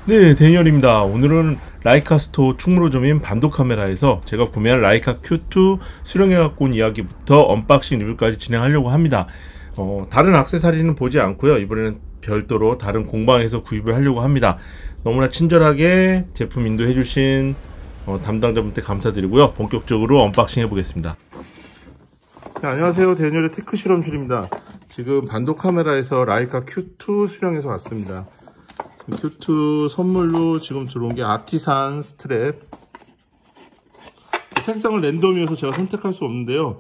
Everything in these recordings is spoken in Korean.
네, 데니얼입니다. 오늘은 라이카 스토어 충무로점인 반도카메라에서 제가 구매한 라이카 Q2 수령해 갖고 온 이야기부터 언박싱 리뷰까지 진행하려고 합니다. 다른 액세서리는 보지 않고요. 이번에는 별도로 다른 공방에서 구입을 하려고 합니다. 너무나 친절하게 제품 인도해 주신 담당자분께 감사드리고요. 본격적으로 언박싱 해보겠습니다. 네, 안녕하세요. 데니얼의 테크 실험실입니다. 지금 반도카메라에서 라이카 Q2 수령해서 왔습니다. Q2 선물로 지금 들어온 게 아티산 스트랩. 색상은 랜덤이어서 제가 선택할 수 없는데요.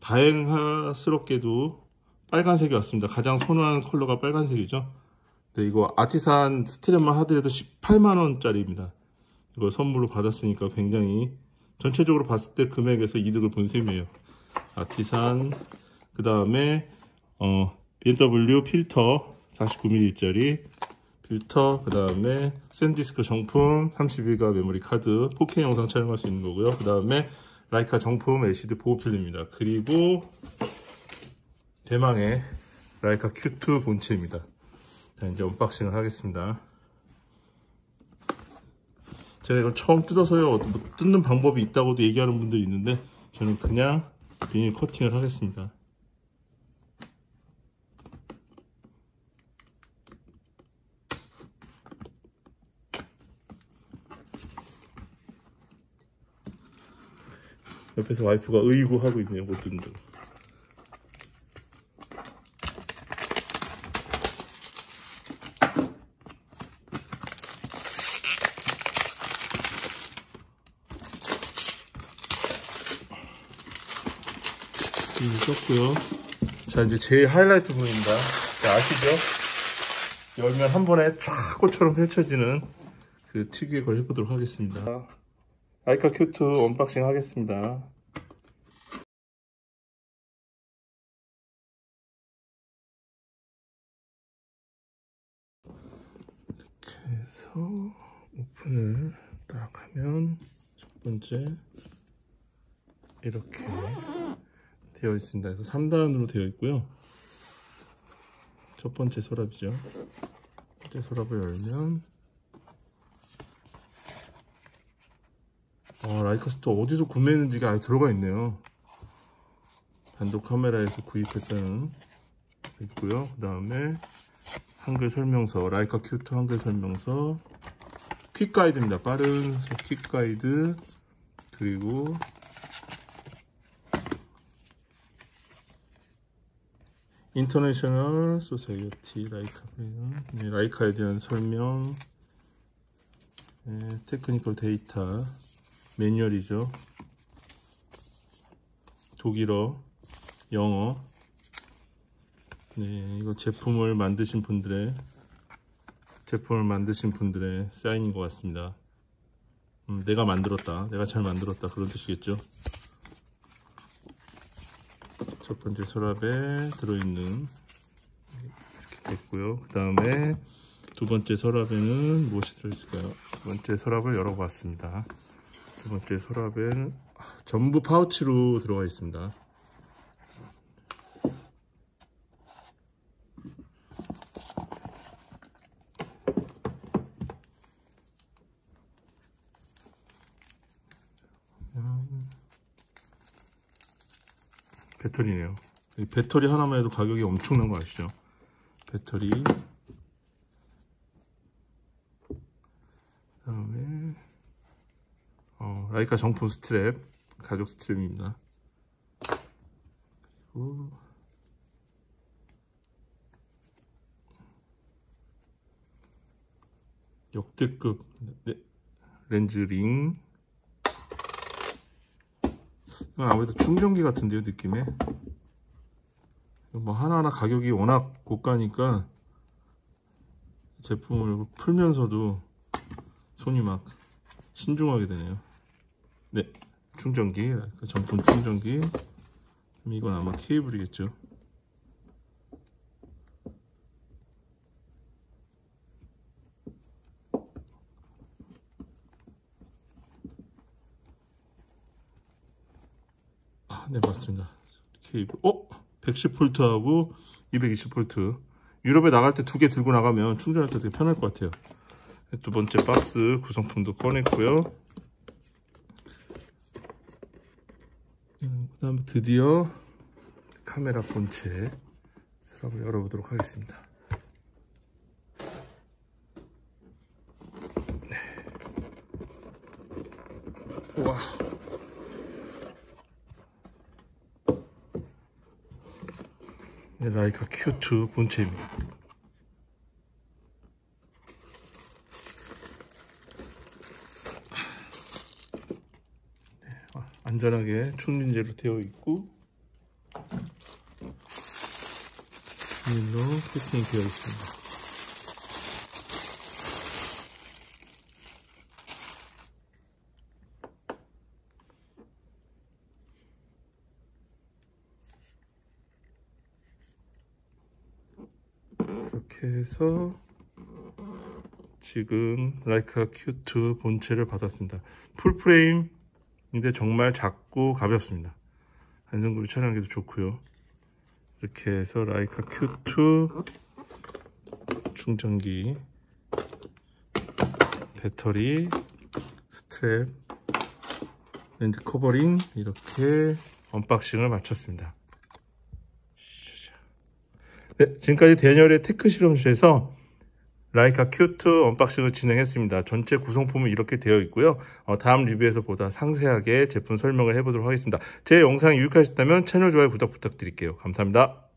다행스럽게도 빨간색이 왔습니다. 가장 선호하는 컬러가 빨간색이죠. 네, 이거 아티산 스트랩만 하더라도 18만원짜리입니다. 이걸 선물로 받았으니까 굉장히 전체적으로 봤을 때 금액에서 이득을 본 셈이에요. 아티산, 그 다음에 BMW 필터 49mm짜리 필터, 그 다음에 샌디스크 정품 32기가 메모리 카드 4K 영상 촬영할 수 있는 거고요. 그 다음에 라이카 정품 LCD 보호필름입니다. 그리고 대망의 라이카 Q2 본체입니다. 자, 이제 언박싱을 하겠습니다. 제가 이거 처음 뜯어서요, 뭐 뜯는 방법이 있다고도 얘기하는 분들이 있는데 저는 그냥 비닐 커팅을 하겠습니다. 옆에서 와이프가 의구 하고 있네요. 못 뜯는다고. 썼고요. 자, 이제 제일 하이라이트 부분입니다. 자, 아시죠? 열면 한 번에 쫙 꽃처럼 펼쳐지는 그 특유의 걸 해보도록 하겠습니다. 라이카 Q2 언박싱 하겠습니다. 이렇게 해서 오픈을 딱 하면 첫 번째 이렇게 되어 있습니다. 그래서 3단으로 되어 있고요. 첫 번째 서랍이죠. 첫 번째 서랍을 열면 라이카 스토어 어디서 구매했는지가 아예 들어가 있네요. 반도 카메라에서 구입했다는 있고요. 그 다음에 한글 설명서, 라이카 Q2 한글 설명서, 퀵 가이드입니다. 빠른 퀵 가이드, 그리고 인터내셔널 소사이어티 라이카, 네, 라이카에 대한 설명, 네, 테크니컬 데이터, 매뉴얼이죠. 독일어, 영어. 네, 이거 제품을 만드신 분들의 사인인 것 같습니다. 내가 만들었다, 내가 잘 만들었다, 그런 뜻이겠죠. 첫 번째 서랍에 들어있는 이렇게 됐고요. 그 다음에 두 번째 서랍에는 무엇이 들어있을까요? 두 번째 서랍을 열어봤습니다. 두 번째 서랍에는 전부 파우치로 들어가 있습니다. 배터리네요. 이 배터리 하나만 해도 가격이 엄청난 거 아시죠? 배터리, 그다음에 라이카 정품 스트랩, 가죽 스트랩입니다. 그리고 역대급 렌즈 링. 이건 아무래도 충전기 같은데요, 느낌에. 뭐 하나하나 가격이 워낙 고가니까 제품을 풀면서도 손이 막 신중하게 되네요. 네, 충전기, 정품 충전기. 이건 아마 케이블이겠죠. 네, 맞습니다. 케이블. 110V하고 220V. 유럽에 나갈 때 두 개 들고 나가면 충전할 때 되게 편할 것 같아요. 두 번째 박스 구성품도 꺼냈고요. 그 다음에 드디어 카메라 본체 한번 열어보도록 하겠습니다. 네. 와. 네, 라이카 Q2 본체입니다. 네, 안전하게 충전재로 되어 있고 비닐로 세팅이 되어 있습니다. 이렇게 해서 지금 라이카 Q2 본체를 받았습니다. 풀프레임인데 정말 작고 가볍습니다. 안전구리 촬영하기도 좋고요. 이렇게 해서 라이카 Q2 충전기, 배터리, 스트랩, 렌즈 커버링 이렇게 언박싱을 마쳤습니다. 네, 지금까지 대열의 테크 실험실에서 라이카 Q2 언박싱을 진행했습니다. 전체 구성품은 이렇게 되어 있고요. 다음 리뷰에서 보다 상세하게 제품 설명을 해보도록 하겠습니다. 제 영상이 유익하셨다면 채널 좋아요, 구독 부탁드릴게요. 감사합니다.